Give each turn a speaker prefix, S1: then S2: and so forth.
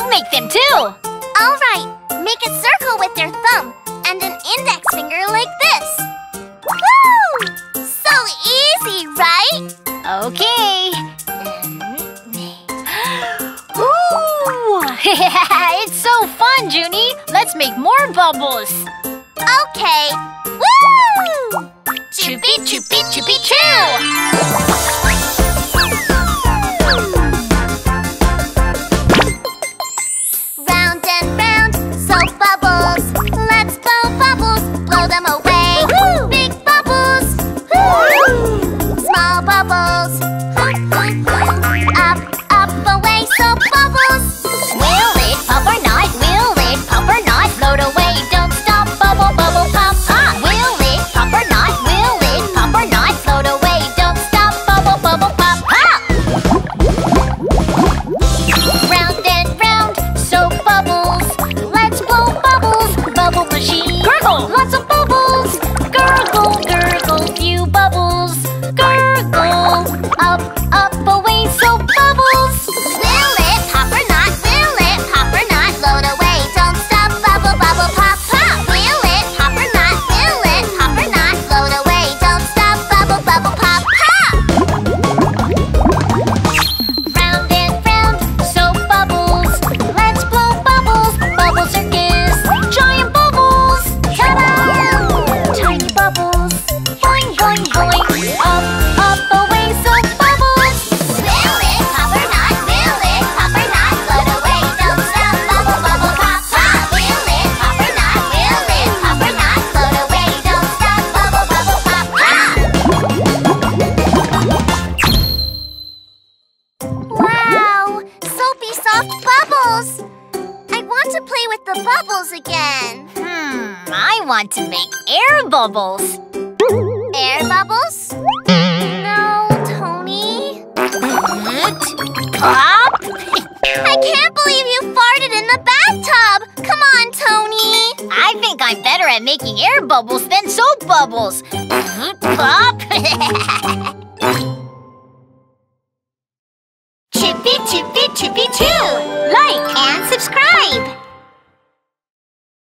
S1: I'll make them too.
S2: All right, make a circle with your thumb and an index finger like this. Woo! So easy, right?
S1: Okay. Ooh! It's so fun, Juny. Let's make more bubbles.
S2: Okay. Woo!
S1: Choopy, choopy, choopy, choo!
S2: Round and round, soap bubbles. Let's blow bubbles, blow them away. Woo-hoo! Big bubbles. Woo! Small bubbles. Up, up, away, soap bubbles.
S1: Will it pop or not? Will it pop or not? Float away, don't stop, bubble, bubble, pop, pop. Will it pop or not? Will it pop or not? Float away, don't stop, bubble, bubble, pop, pop. Round and round, soap bubbles. Let's blow bubbles, bubble machine. Gurgle, lots of bubbles. Gurgle, gurgle, few bubbles. Gurgle, up, up, away, soap bubbles.
S2: Will it pop or not? Will it pop or not? Float away, don't stop, bubble, bubble, pop, pop. Will it pop or not? Will it pop or not? Float away, don't stop, bubble, bubble, pop, pop.
S1: Round and round, soap bubbles. Let's blow bubbles, bubble circus. Giant bubbles, ta-da! Tiny bubbles, boing, boing, boing. Up, up, away, soap bubbles.
S2: Will it pop or not? Will it pop or not? Float away, don't stop, bubble, bubble, pop, pop. Will it pop or not? Will it pop or not? Float away, don't stop, bubble, bubble, pop, pop. Wow, soapy soft bubbles. I want to play with the bubbles again.
S1: I want to make air bubbles.
S2: Air bubbles? No, Tony.
S1: Pop!
S2: I can't believe you farted in the bathtub! Come on, Tony!
S1: I think I'm better at making air bubbles than soap bubbles. Pop!